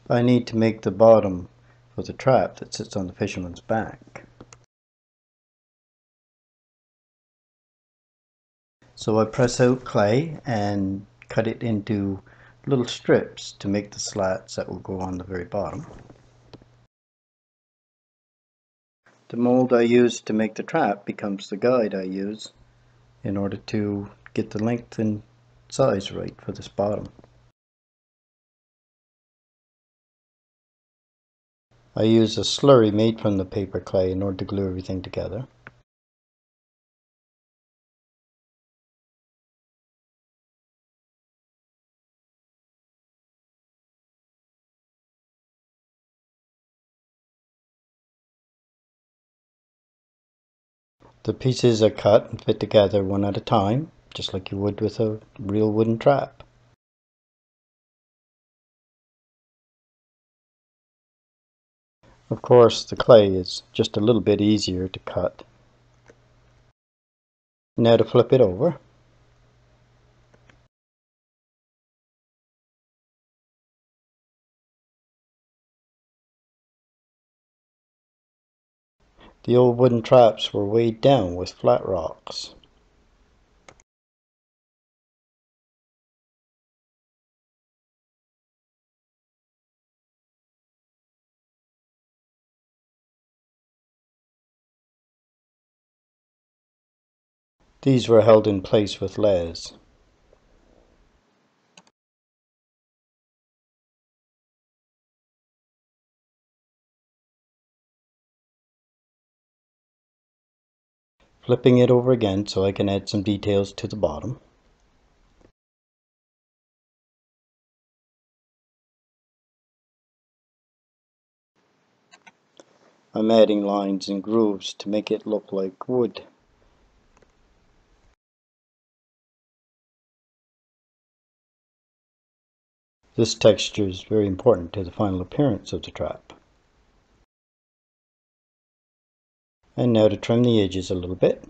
I need to make the bottom for the trap that sits on the fisherman's back. So I press out clay and cut it into little strips to make the slats that will go on the very bottom. The mold I use to make the trap becomes the guide I use in order to get the length and size right for this bottom. I use a slurry made from the paper clay in order to glue everything together. The pieces are cut and fit together one at a time, just like you would with a real wooden trap. Of course, the clay is just a little bit easier to cut. Now to flip it over. The old wooden traps were weighed down with flat rocks. These were held in place with leads. Flipping it over again so I can add some details to the bottom. I'm adding lines and grooves to make it look like wood. This texture is very important to the final appearance of the trap. And now to trim the edges a little bit.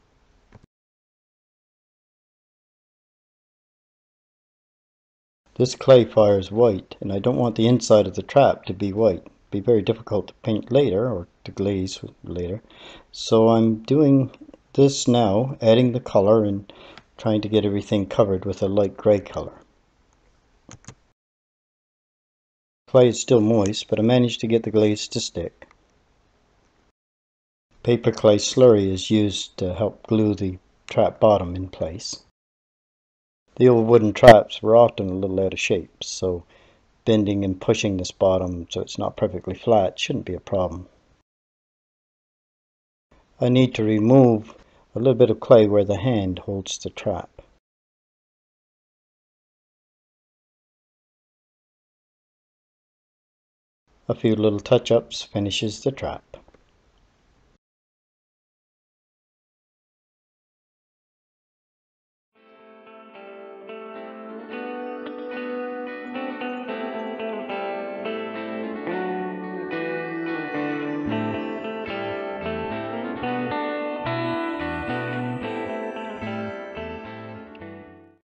This clay fires white, and I don't want the inside of the trap to be white. It'd be very difficult to paint later or to glaze later. So I'm doing this now, adding the color and trying to get everything covered with a light gray color. Clay is still moist, but I managed to get the glaze to stick. Paper clay slurry is used to help glue the trap bottom in place. The old wooden traps were often a little out of shape, so bending and pushing this bottom so it's not perfectly flat shouldn't be a problem. I need to remove a little bit of clay where the hand holds the trap. A few little touch-ups finishes the trap.